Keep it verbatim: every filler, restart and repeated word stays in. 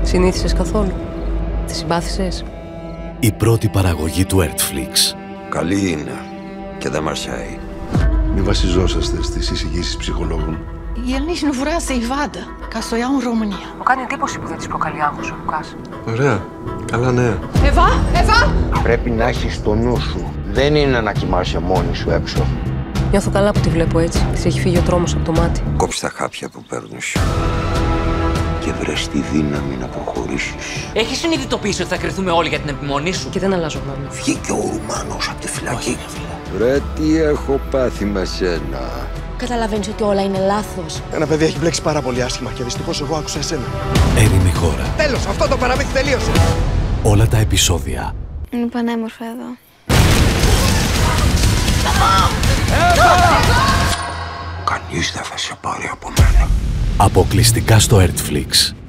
Συνήθισες καθόλου? Τη συμπάθησες? Η πρώτη παραγωγή του Artflix. Καλή είναι και δεν μαρσάει. Μην βασιζόσαστε στις εισηγήσεις ψυχολόγων. El nici nu vrea să-i vadă, ca să o iau în România. Μου κάνει εντύπωση που δεν της προκαλεί άγχος ο Λουκάς. Ωραία. Καλά νέα. Eva, Eva! Πρέπει να έχεις το νου σου. Δεν είναι να κοιμάσαι μόνη σου έξω. Νιώθω καλά που τη βλέπω έτσι. Της έχει φύγει ο τρόμος από το μάτι. Κόψε τα χάπια που παίρνεις και βρες τη δύναμη να προχωρήσεις. Έχεις συνειδητοποιήσει ότι θα κρυθούμε όλοι για την επιμονή σου? Και δεν αλλάζω γνώμη. Βγήκε ο Ρουμάνος από τη φυλακή. Ρε, τι έχω πάθει με σένα. Καταλαβαίνεις ότι όλα είναι λάθος. Ένα παιδί έχει μπλέξει πάρα πολύ άσχημα και δυστυχώς εγώ άκουσα εσένα. Έρημη χώρα. Τέλος, αυτό το παραμύθι τελείωσε. Όλα τα επεισόδια. Είναι πανέμορφα εδώ. Κανείς δεν θα σε πάρει από μένα. Αποκλειστικά στο Artflix.